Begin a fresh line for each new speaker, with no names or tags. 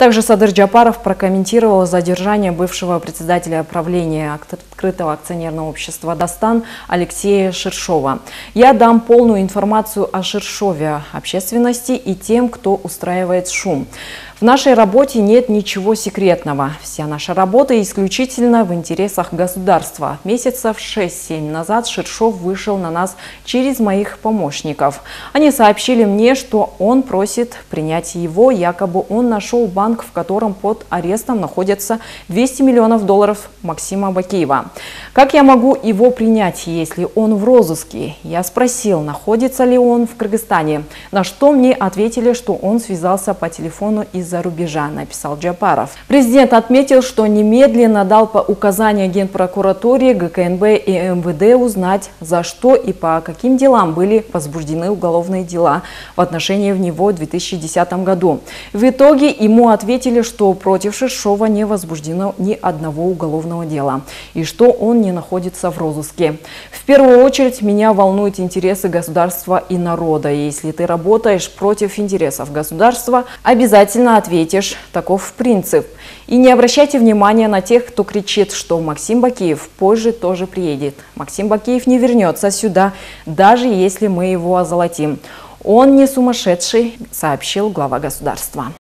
Также Садыр Джапаров прокомментировал задержание бывшего председателя правления открытого акционерного общества «Дастан» Алексея Ширшова. «Я дам полную информацию о Ширшове общественности и тем, кто устраивает шум. В нашей работе нет ничего секретного. Вся наша работа исключительно в интересах государства. Месяцев 6-7 назад Ширшов вышел на нас через моих помощников. Они сообщили мне, что он просит принять его, якобы он нашел банк, в котором под арестом находится 200 миллионов долларов Максима Бакиева. Как я могу его принять, если он в розыске? Я спросил, находится ли он в Кыргызстане, на что мне ответили, что он связался по телефону из-за рубежа, написал Джапаров. Президент отметил, что немедленно дал по указанию Генпрокуратуре, ГКНБ и МВД узнать, за что и по каким делам были возбуждены уголовные дела в отношении него в 2010 году. В итоге ему ответили, что против Ширшова не возбуждено ни одного уголовного дела и что он не находится в розыске. В первую очередь меня волнуют интересы государства и народа. Если ты работаешь против интересов государства, обязательно ответишь. Таков принцип. И не обращайте внимания на тех, кто кричит, что Максим Бакиев позже тоже приедет. Максим Бакиев не вернется сюда, даже если мы его озолотим. Он не сумасшедший, сообщил глава государства.